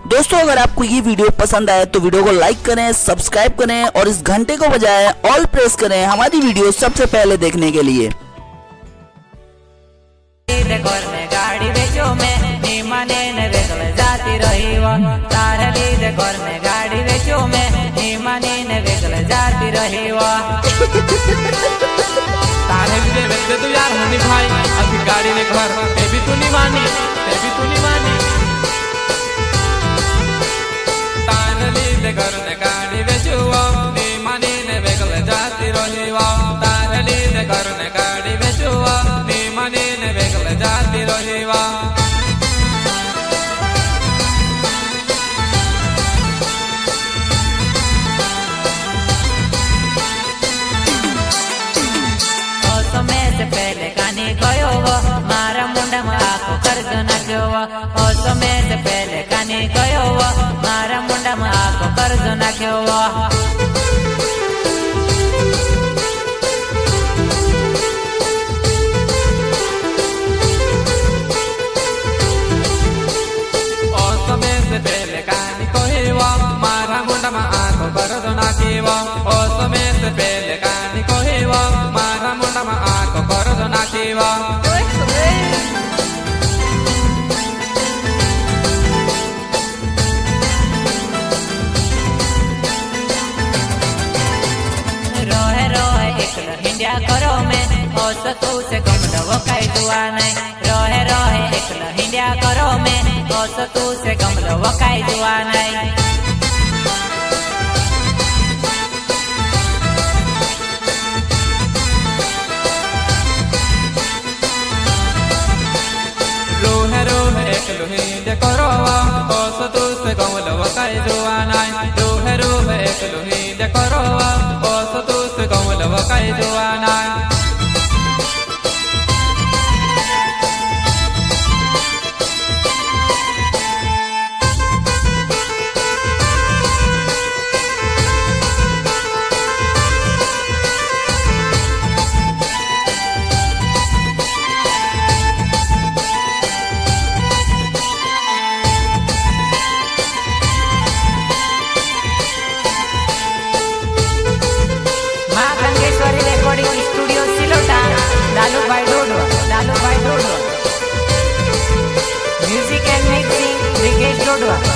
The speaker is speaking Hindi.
दोस्तों अगर आपको ये वीडियो पसंद आए तो वीडियो को लाइक करें, सब्सक्राइब करें और इस घंटे को बजाएं, ऑल प्रेस करें हमारी वीडियो सबसे पहले देखने के लिए। गाड़ी बेचो में निमाने ने बेचल जाती रही वो तारे लीधे घर में गाड़ी बेचो में निमाने ने बेचल जाती रही वो तारे लीधे बेचते तू यार होनी भाई अभी गाड़ी ने घर ते भी तू नहीं मानी तारे लीधे घर में गाड़ी बेचो निमाने ने बेचल जाती रही वो तारे लीधे घर में गाड़ी बेचो निमाने ने बेचल जाती रही वो पहले कानी गयो वो मारा मुंडा में आखो कर्ज नाख्यो वो समय से पहले कानी गयो वो मारा मुंडा में आखो कर्ज नाख्यो वो समय से पहले कानी गयो मारा मुंडा में आखो कर्ज नाख्यो वो समय से पहले कानी गयो मारा मुंडा में आखो कर्ज नाख्यो हिंडिया करो में होस तू से कमलो वो कई दुआ नहीं रोहे एकलो हिंडिया करो में होस तू से कमलो वो कई दुआ नहीं रोहे एकलो हिंडिया करो होस तू से कमलो वो कई दुआ नहीं रोहे एकलो हिंडिया करो होस तू से कमलो वो कई दुआ नहीं स्टूडियो सिलोटा लालू भाई रोडवा म्यूजिक एंड मिक्सिंग विकेश रोडवा।